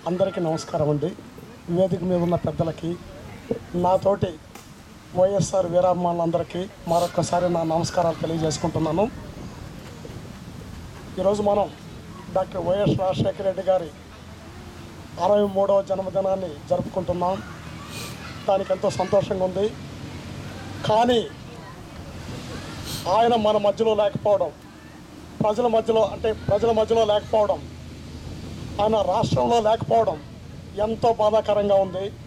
అందరికీ నమస్కారం అండి. వేదిక మీద ఉన్న పెద్దలకి, నాతోటి వైఎస్ఆర్ వీరాభిమానులందరికీ మరొక్కసారి నా నమస్కారాలు తెలియజేసుకుంటున్నాను. ఈరోజు మనం డాక్టర్ వైఎస్ రాజశేఖర రెడ్డి గారి 63వ జన్మదినాన్ని జరుపుకుంటున్నాం. దానికి ఎంతో సంతోషంగా ఉంది. కానీ ఆయన మన మధ్యలో లేకపోవడం, ప్రజల మధ్యలో లేకపోవడం, ఆయన రాష్ట్రంలో లేకపోవడం ఎంతో బాధాకరంగా ఉంది.